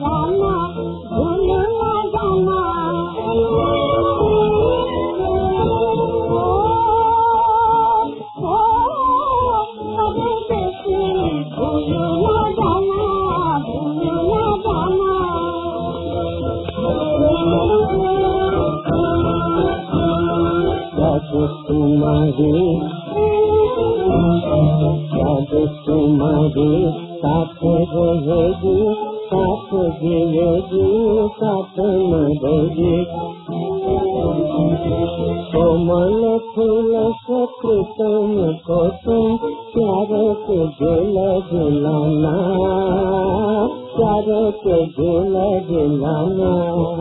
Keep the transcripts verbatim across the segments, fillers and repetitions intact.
जाना, भूल ना जाना। ओ ओ परदेसी भूल ना जाना, भूल ना जाना। याद तुम्हारी याद तुम्हारी साथ रहेगी, साथ जिएगी, साथ मरेगी। कोमल फूल से प्रीतम को तुम प्यार के दिल दिलाना, प्यार के दिल दिलाना।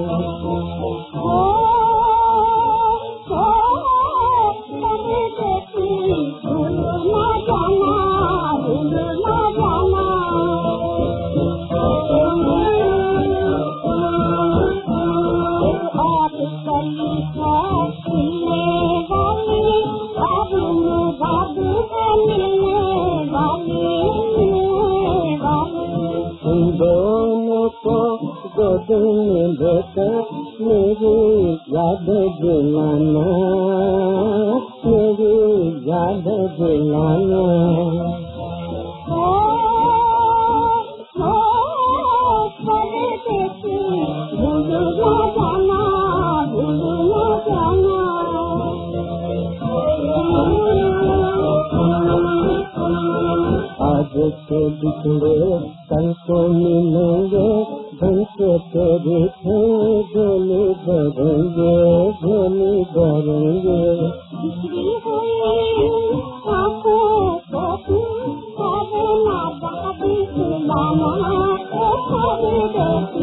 दोनों को गोद में लेकर मेरी याद दिलाना, मेरी याद दिलाना। ओ ओ परदेसी भूल ना जाना, भूल ना जाना। आज से बिछड़े कल को मिलेंगे, धन से तेरी झोली भरेंगे, झोली भरेंगे। बिछड़ी हुई आँखों को तुम करना दादी सुनाना, ओ परदेसी।